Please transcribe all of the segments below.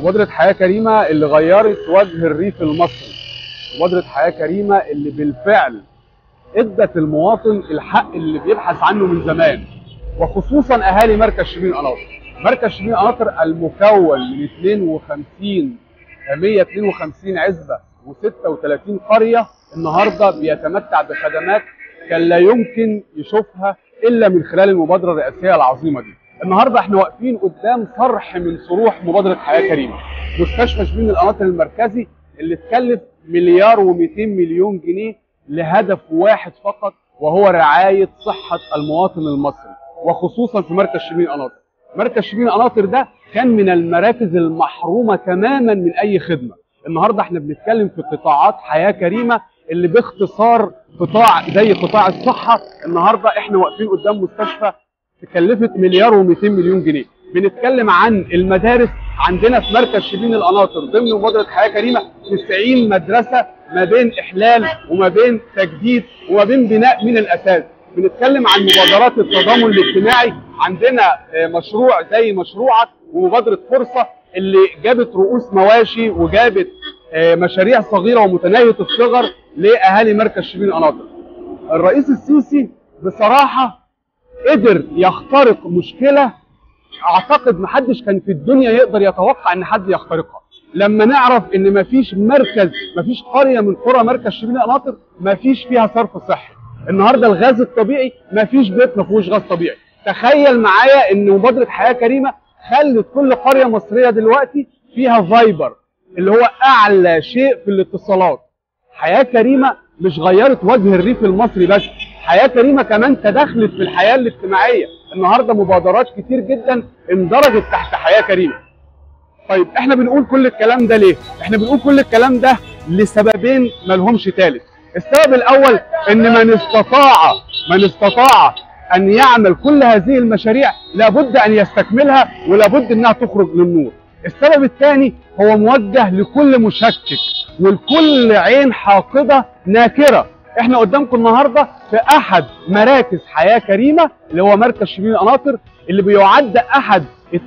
مبادرة حياة كريمة اللي غيرت وجه الريف المصري، مبادرة حياة كريمة اللي بالفعل ادت المواطن الحق اللي بيبحث عنه من زمان، وخصوصا اهالي مركز شبين قناطر. مركز شبين قناطر المكون من 152 عزبة و36 قرية النهارده بيتمتع بخدمات كان لا يمكن يشوفها الا من خلال المبادرة الرئاسية العظيمة دي. النهارده احنا واقفين قدام صرح من صروح مبادرة حياة كريمة، مستشفى شبين القناطر المركزي اللي اتكلف مليار و200 مليون جنيه لهدف واحد فقط، وهو رعاية صحة المواطن المصري، وخصوصا في مركز شبين قناطر. مركز شبين قناطر ده كان من المراكز المحرومة تماما من أي خدمة. النهارده احنا بنتكلم في قطاعات حياة كريمة اللي باختصار قطاع زي قطاع الصحة. النهارده احنا واقفين قدام مستشفى تكلفت مليار و200 مليون جنيه. بنتكلم عن المدارس عندنا في مركز شبين القناطر ضمن مبادرة حياة كريمة 90 مدرسة، ما بين إحلال وما بين تجديد وما بين بناء من الأساس. بنتكلم عن مبادرات التضامن الاجتماعي، عندنا مشروع زي مشروعك ومبادرة فرصة اللي جابت رؤوس مواشي وجابت مشاريع صغيرة ومتناهية الصغر لأهالي مركز شبين القناطر. الرئيس السيسي بصراحة قدر يخترق مشكلة اعتقد محدش كان في الدنيا يقدر يتوقع ان حد يخترقها. لما نعرف ان مفيش مركز، مفيش قرية من قرى مركز شبين القناطر مفيش فيها صرف صحي. النهارده الغاز الطبيعي مفيش بيت مفيهوش غاز طبيعي. تخيل معايا ان مبادرة حياة كريمة خلت كل قرية مصرية دلوقتي فيها فايبر اللي هو اعلى شيء في الاتصالات. حياة كريمة مش غيرت وجه الريف المصري بس، حياة كريمة كمان تدخلت في الحياة الاجتماعية. النهارده مبادرات كتير جدا اندرجت تحت حياة كريمة. طيب احنا بنقول كل الكلام ده ليه؟ احنا بنقول كل الكلام ده لسببين مالهمش ثالث. السبب الاول ان من استطاع ان يعمل كل هذه المشاريع لابد ان يستكملها ولابد انها تخرج للنور. السبب الثاني هو موجه لكل مشكك ولكل عين حاقدة ناكرة. احنا قدامكم النهارده في احد مراكز حياة كريمة اللي هو مركز شبين القناطر، اللي بيعد احد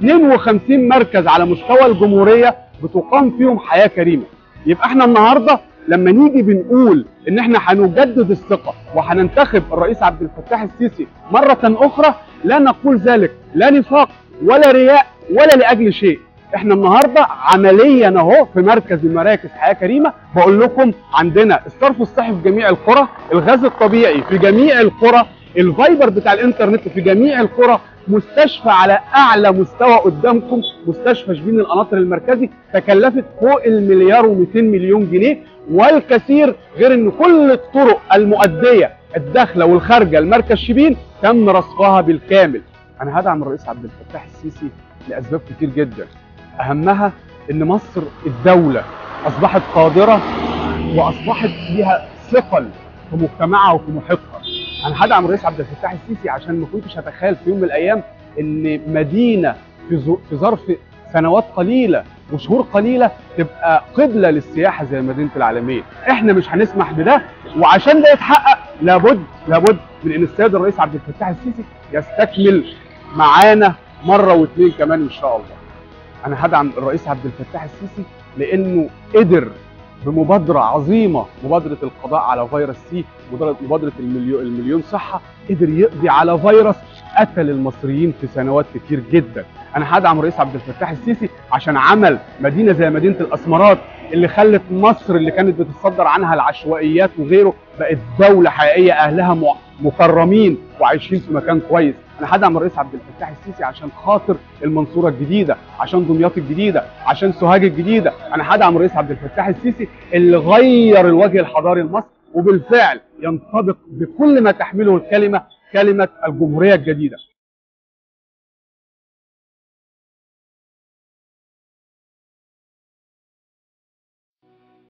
52 مركز على مستوى الجمهورية بتقام فيهم حياة كريمة. يبقى احنا النهارده لما نيجي بنقول ان احنا هنجدد الثقة وهننتخب الرئيس عبد الفتاح السيسي مرة اخرى، لا نقول ذلك لا نفاق ولا رياء ولا لاجل شيء. احنا النهارده عمليا اهو في مركز من مراكز حياه كريمه بقول لكم عندنا الصرف الصحي في جميع القرى، الغاز الطبيعي في جميع القرى، الفايبر بتاع الانترنت في جميع القرى، مستشفى على اعلى مستوى قدامكم مستشفى شبين القناطر المركزي تكلفت فوق المليار و200 مليون جنيه، والكثير غير ان كل الطرق المؤديه الداخله والخارجه لمركز شبين تم رصفها بالكامل. انا هدعم الرئيس عبد الفتاح السيسي لاسباب كتير جدا، اهمها ان مصر الدولة اصبحت قادرة واصبحت ليها ثقل في مجتمعها وفي محيطها. انا هدعم الرئيس عبد الفتاح السيسي عشان ما كنتش هتخيل في يوم من الايام ان مدينة في ظرف سنوات قليلة وشهور قليلة تبقى قبلة للسياحة زي مدينة العالمين. احنا مش هنسمح بده، وعشان ده يتحقق لابد من ان السيد الرئيس عبد الفتاح السيسي يستكمل معانا مرة واثنين كمان ان شاء الله. انا هدعم الرئيس عبد الفتاح السيسي لانه قدر بمبادره عظيمه، مبادره القضاء على فيروس سي، مبادره المليون صحه، قدر يقضي على فيروس قتل المصريين في سنوات كتير جدا. انا هدعم الرئيس عبد الفتاح السيسي عشان عمل مدينه زي مدينه الاسمرات اللي خلت مصر اللي كانت بتتصدر عنها العشوائيات وغيره بقت دوله حقيقيه اهلها مكرمين وعايشين في مكان كويس. انا هدعم الرئيس عبد الفتاح السيسي عشان خاطر المنصوره الجديده، عشان دمياط الجديده، عشان سوهاج الجديده. انا هدعم الرئيس عبد الفتاح السيسي اللي غير الوجه الحضاري لمصر، وبالفعل ينطبق بكل ما تحمله الكلمه كلمه الجمهوريه الجديده.